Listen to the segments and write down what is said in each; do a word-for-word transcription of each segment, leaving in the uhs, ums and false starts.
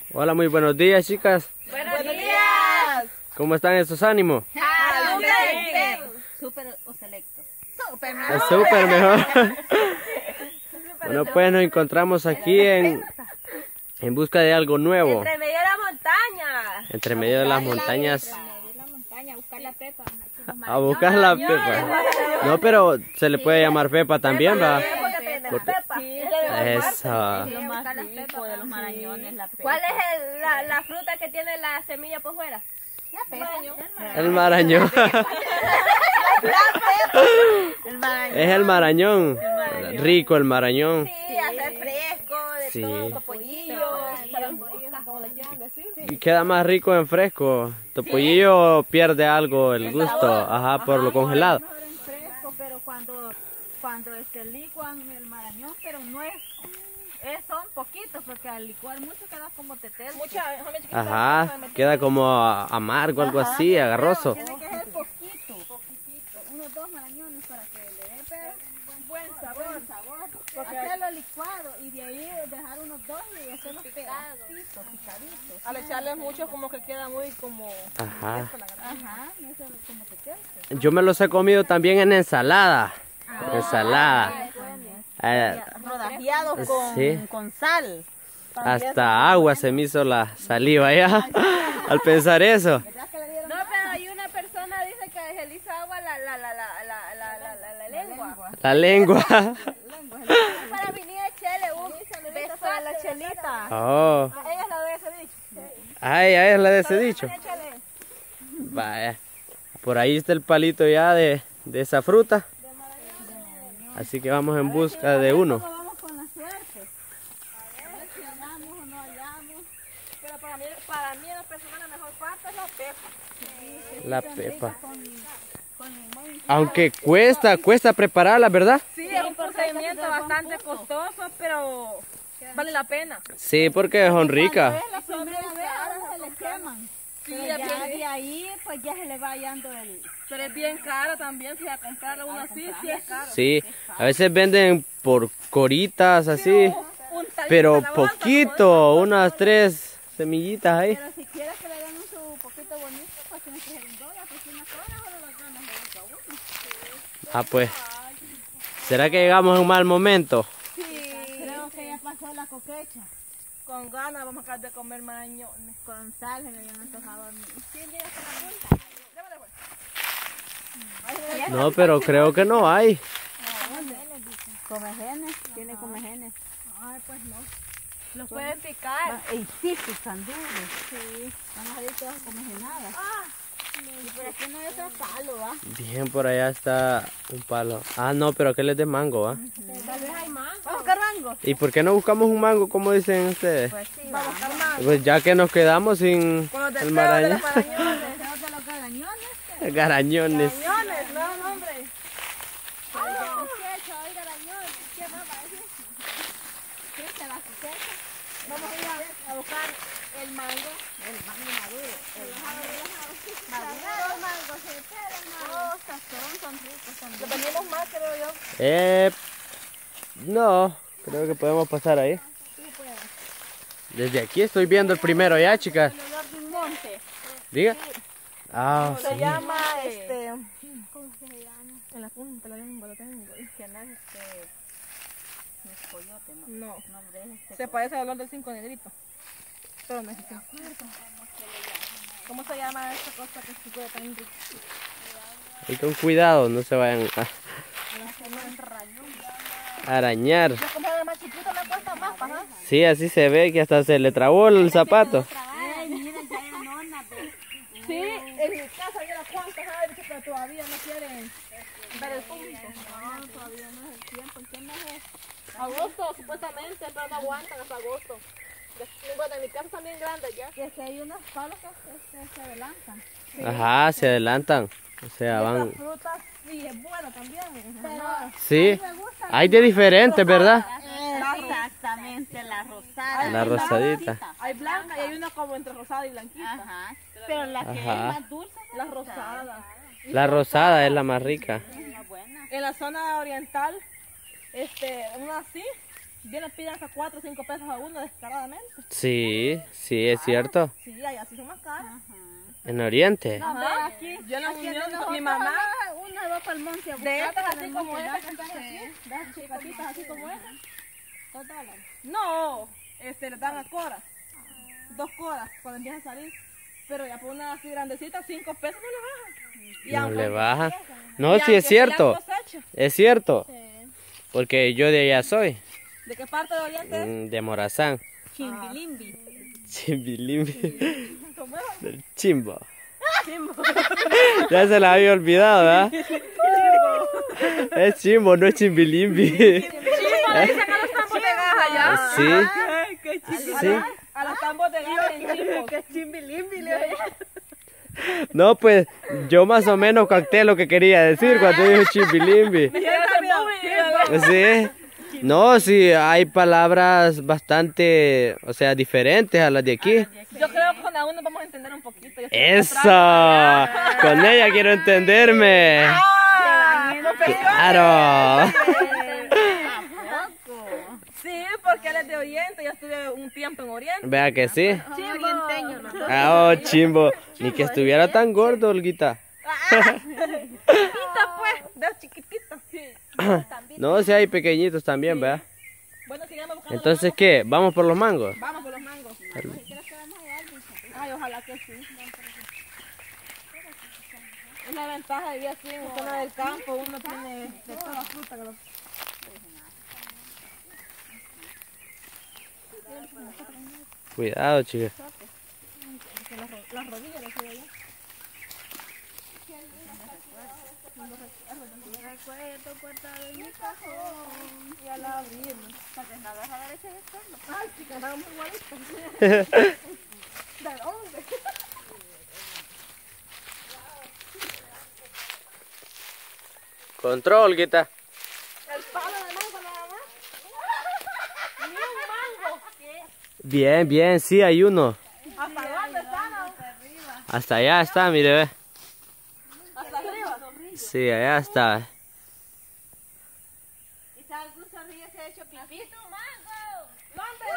Hola, muy buenos días, chicas. ¡Buenos días! ¿Cómo están esos ánimos? Súper o selecto. Súper Es mejor. súper mejor. Bueno, pues nos encontramos aquí en, en busca de algo nuevo. Entre medio de la montaña. Entre medio de las montañas. La montaña, a buscar la pepa. A buscar la pepa. No, pero se le puede llamar pepa también, ¿va? Porque- Esa. Lo más rico de los marañones, la pepa. ¿Cuál es el- la, la fruta que tiene la semilla por fuera? La pepa. El marañón. El marañón. Es el marañón. Rico el marañón. Sí, hacer fresco, de Sí. todo, pollillo, como le quieran decir. Y queda más rico en fresco. Topollillo pierde algo el gusto, ajá, por lo congelado. Mejor en fresco, pero cuando cuando este licuan el marañón, pero no es, es son poquitos, porque al licuar mucho queda como tetel. Ajá, queda como amargo, algo así, agarroso. Tiene que ser poquito, poquitito, unos dos marañones para que le dé pero un buen sabor, buen sabor. Porque hacerlo licuado y de ahí dejar unos dos y hacerlos pedacitos, picaditos. Al echarle mucho como que queda muy como... Ajá. Ajá, no es como tetel. Yo me los he comido también en ensalada. Ensalada. Eh, rodajeados con, sí. con sal. Hasta agua se me hizo la saliva ya al pensar eso. No, pero hay una persona dice que se le hizo agua la, la, la, la, la, la, la, la, la lengua. La lengua. Para venir a echarle un beso a la chelita. Oh. Ella es la de ese dicho. Ay, ahí es la de ese dicho. Vaya. Por ahí está el palito ya de, de esa fruta. Así que vamos en busca de uno. Vamos con la suerte. A ver si hallamos o no hallamos. Pero para mí, para mí en la persona la mejor parte es la pepa. La pepa. Aunque cuesta, cuesta prepararla, ¿verdad? Sí, es un procedimiento bastante costoso, pero vale la pena. Sí, porque son ricas. La primera vez ahora se le queman. Sí, Pero es ya bien- de ahí pues ya se le va hallando el... pero es bien caro también, si a comprarla uno así, sí es caro. Sí, a veces venden por coritas así, Un tallito pero de la bolsa, poquito, unas tres semillitas ahí. Pero si quieres que le den un su poquito bonito, pues tienes que ser un dólar, porque una sola solo las ganas de otro a uno. Ah, pues, ¿será que llegamos en un mal momento? Creo que ya pasó la coquecha. con ganas vamos a acabar de comer marañones. Con sal se me habían antojado a mí. No, pero creo que no hay. Comejenes, tiene comejenes. Ay, pues no. Los pueden picar. Ey, sí, pican duro. Sí. Vamos a ir todas comejenadas. Y por aquí no hay otro palo, ¿va? Bien, por allá está un palo. Ah, no, pero aquel es de mango, ¿va? Tal vez hay mango. ¿Vamos a buscar mango? ¿Y por qué no buscamos un mango, como dicen ustedes? Pues sí, Vamos a buscar mango. Pues ya que nos quedamos sin Con los el deseos de marañón. los marañones. Deseos de los garañones. Garañones. Marañones, no, no, hombre. Ay, la cosecha, hay garañones. ¿Qué más va a decir? ¿Qué es la cosecha? Vamos a ir a, a buscar el mango. El mango maduro. El maduro. Los mangos se esperan, Oh, sazón, son ricos Lo también. vendimos más, creo yo. Eh, no, creo que podemos pasar ahí. Desde aquí estoy viendo el primero ya, chicas. El olor de un monte. Diga. Ah, Se sí. llama, este... ¿Cómo se llama? En la punta, la lengua, lo tengo. Que no es este... No es coyote, no. No. Nombre es este... Se parece al olor del cinco negrito. Pero no es ese. ¿Cómo se llama esta cosa que se puede tan rica? Y con cuidado, no se vayan a arañar. Yo compré más chiquito, me cuesta más, ajá. Sí, así se ve que hasta se le trabó el zapato. Ay, mira, ya hay nona, ve. Sí, en mi casa hay unas cuantas árboles, pero todavía no quieren ver el punto. No, todavía no es el tiempo. ¿En qué mes es? Agosto, supuestamente, pero no aguantan hasta agosto. Bueno, en mi casa están bien grandes ya. Y es que hay unos palos que se, se adelantan. Ajá, se adelantan. O sea, van. Las frutas, sí, es bueno también. Pero Sí, hay de diferentes, ¿verdad? exactamente, la rosada. La rosadita. Hay blanca y hay una como entre rosada y blanquita. Ajá. Pero la que Ajá. es más dulce es La rosada. La rosada es la más rica. la buena. En la zona oriental, este, una así, Bien le piden hasta cuatro o cinco pesos a uno descaradamente. Sí, sí, es cierto. Sí, allá sí son más caras. En Oriente. Ajá, aquí. Yo en la Unión, mi mamá. Una va para el monte a De buscar. estas así como esas que están aquí. De esas chiquititas así como esas. Dos dólares. No, este, le dan a coras. Dos coras cuando empieza a salir. Pero ya por una así grandecita, cinco pesos no le bajan. Y No aunque- le baja. No, y sí aunque es cierto. sean cosechas. Es cierto. Porque yo de allá soy. ¿De qué parte de Oriente es? mm, De Morazán. Chimbilimbi. Chimbilimbi. ¿Cómo es? Del chimbo. Ya se la había olvidado, ¿verdad? Es chimbo, no es chimbilimbi. Chimbo le dicen a los tambos de gas allá. Sí, Ay, qué chimbo. sí. A los tambos de gas en chimbo. Que chimbilimbi le oye. No, pues yo más o menos capté lo que quería decir cuando dijo chimbilimbi. Sí. No, sí, hay palabras bastante, o sea, diferentes a las de aquí. Yo creo que con la uno vamos a entender un poquito. Yo estoy ¡Eso! atrás. Con ella quiero entenderme. ¡Ah! ¡No pegué! Claro. Sí, porque él es de Oriente. Yo estuve un tiempo en Oriente. Vea que sí. Orienteño, los dos. Ah, oh, chimbo. Ni que estuviera tan gordo, Olguita. Chiquita, pues, de chiquitita. No, sí hay pequeñitos también, ¿verdad? Bueno, sigamos buscando. Entonces, ¿qué? ¿Vamos por los mangos? Vamos por los mangos. Ay, ojalá que sí. Es la ventaja de vivir así en zona del campo. Uno tiene de toda la fruta que lo... Cuidado, chicas. Las rodillas le quedo yo. Recuerdo guardado en mi cajón. Y a la abrimos. Para que no vas a ver ese descuento. Ay, sí, cantamos igualitos. ¿De dónde? Control, Olguita. El palo de mango nada más. Ni un mango. Bien, bien, sí, hay uno. ¿Hasta dónde están? Hasta allá está, mire, ve. ¿Hasta arriba? Sí, allá está. Y si algún zorrillo se ha hecho pipí. ¡Tu mango! ¿Dónde?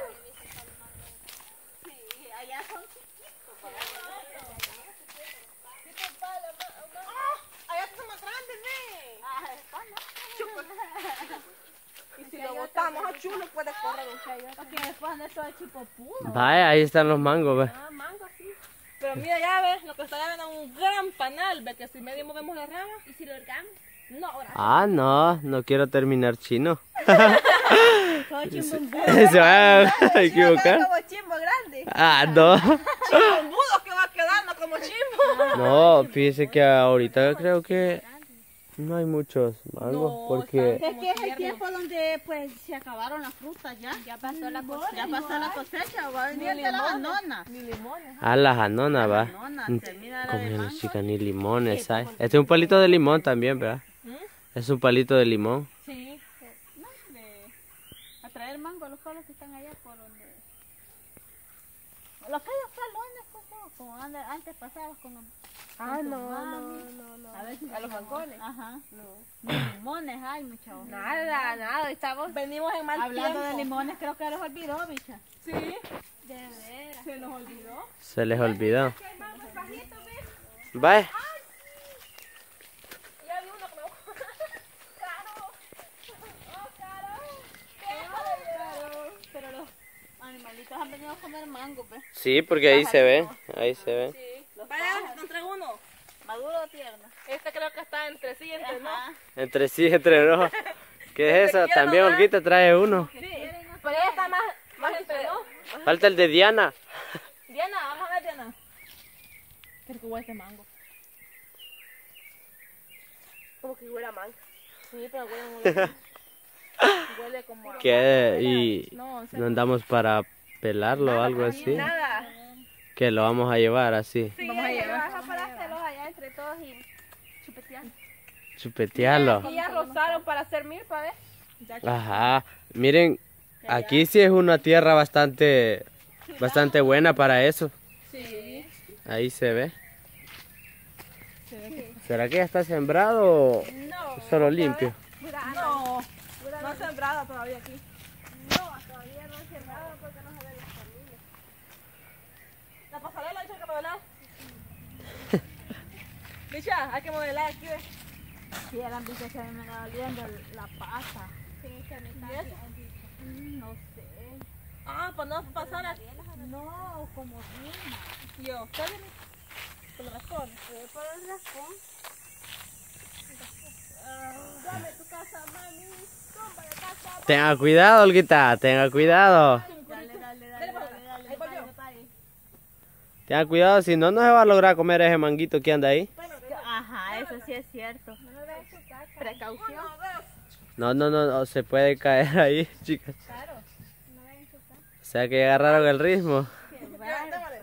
Sí, allá son chiquitos. ¡Ah! Allá está más grande, ¿ne? Ah, está Y si lo botamos a chulo puede correr. porque después anda todo chipopudo. Vaya, ahí están los mangos, ve. Ah, mango, sí. Pero mira, ya ves, lo que está allá es un gran panal, ve que si medio movemos la rama. ¿Y si lo hurgamos? No, ahora. Ah, no, no quiero terminar chino. Todo chimbumbú. Se va a equivocar. Como chimbo grande. Ah, no. Chimbudo que va quedando como chimbo. No, fíjese que ahorita creo que no hay muchos mangos No, porque... Es que es el tiempo donde pues se acabaron las frutas ya. Ya pasó la cosecha. Ya pasó la cosecha. Va a venir de la banana. Ni limones. Ah, las anonas, va. Banana, termina la Como de las mango. chicas, ni limones hay. Este es un palito de limón también, ¿verdad? Es un palito de limón. Sí. No, de a traer mango a los palos que están allá por donde. Los callos palones, pues, no, como anda- antes pasabas con los. Ah, con no, tu no, mami. no, no. A ver si A los balcones. Ajá. No. Ni limones hay, mucha hoja. Nada, nada, estamos. Venimos en mal Hablando tiempo. de limones, creo que los olvidó, bicha. Sí. De veras. Se nos olvidó. Se les olvidó. Vaya. Ya vi uno que me... ¡Caro! ¡Oh, Caro! ¡Qué Pero los animalitos han venido a comer mango, pues. Sí, porque ahí se ve. Ahí se ve. Sí. Vaya, encontré uno. Maduro o tierno. Este creo que está entre sí y entre no. Ajá. Entre sí, entre no. ¿Qué es eso? También Olguita trae uno. Sí. Pero ella está más, más entre no. Falta el de Diana. Diana, vamos a ver, Diana. Creo que huele este mango. Como que huele a mango. Sí, pero huele muy bien. Huele como a... ¿Qué? Y No, en serio. no andamos para pelarlo o algo así. Nada. Que lo vamos a llevar así. Sí, Vamos a hay que llevar. bajar para hacerlos allá entre todos y chupetear. Chupetearlo. Y ya rozaron para hacer milpa, ¿ves? Ajá. Miren, aquí sí es una tierra bastante, bastante buena para eso. Sí. Ahí se ve. ¿Será que ya está sembrado o No. solo limpio? Pura No, no ha sembrado todavía aquí. Mira, hay que modelar aquí, ¿ves? Sí, eran visto que a mí me estaba doliendo la pata. Sí, que me ¿Y eso? Mm, No sé. Ah, pues no pasar aquí. No, como rima. Yo, ¿qué viene? Con el rascón. Fue por el rascón. Dame tu casa, mami. Toma la casa. Tenga cuidado, Olguita, tenga cuidado. Dale, dale, dale, Dale, dale, pues. dale, Ahí voy dale, yo. dale. Tenga cuidado, si no, no se va a lograr comer ese manguito que anda ahí. Ajá, eso sí es cierto. No me veas su casa. Precaución. No, no, no, no, se puede caer ahí, chicas. Claro. No me veas su casa. O sea que agarraron el ritmo. Ya, démosle.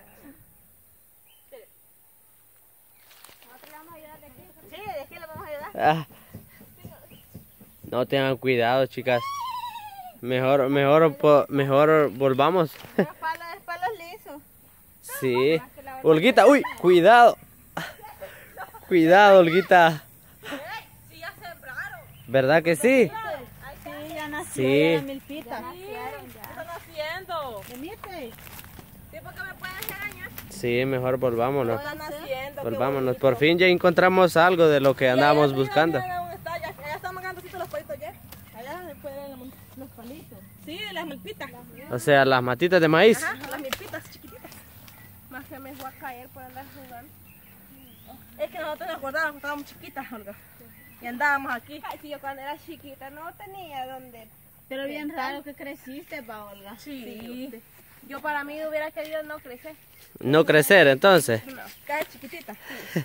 Nosotros le vamos a ayudar de aquí. Sí, de aquí le vamos a ayudar. Ah. No, tengan cuidado, chicas. Mejor, mejor, po- mejor volvamos. Los palos, es palos lisos. Sí. Olguita, uy, cuidado. Cuidado, Olguita. Sí, ya sembraron. ¿Verdad que sí? Sí, ya nació Sí. la milpita. ¿Qué están haciendo? Venite. ¿Sí, porque me pueden regañar? Sí, mejor volvámonos. ¿Qué están haciendo? Qué Volvámonos. bonito. Por fin ya encontramos algo de lo que andábamos Mira, mira, buscando. mira dónde está, ya, ya están mandando los palitos ya. Allá se pueden los, los palitos. Sí, las milpitas. O sea, las matitas de maíz. Ajá, las milpitas chiquititas. Más que me fue a caer por andar jugando. Es que nosotros nos acordábamos, estábamos chiquitas, Olga. Y andábamos aquí. Ay, si yo cuando era chiquita no tenía dónde. Pero bien raro que creciste, pa, Olga. Sí. Yo para mí hubiera querido no crecer. No crecer, entonces. No, cae chiquitita.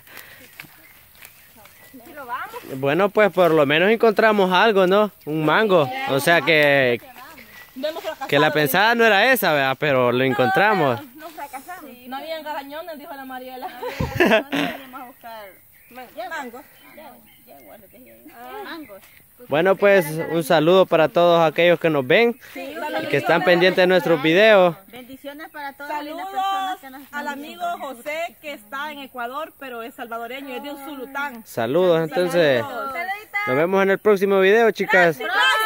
Si lo vamos. Bueno, pues por lo menos encontramos algo, ¿no? Un mango. O sea que, Vemos fracasado. que la pensada no era esa, ¿verdad? Pero lo encontramos. No fracasamos. No habían garañones, dijo la Mariela. ¿Dónde venimos a buscar Mango. yeguas? Les dije yo. Mangos. Bueno, pues un saludo para todos aquellos que nos ven y que están pendientes de nuestros videos. Bendiciones para todas las lindas Saludos personas que nos están al amigo José que está en Ecuador, pero es salvadoreño, es de un sulután. Saludos, entonces. Saludos. Nos vemos en el próximo video, chicas. Gracias.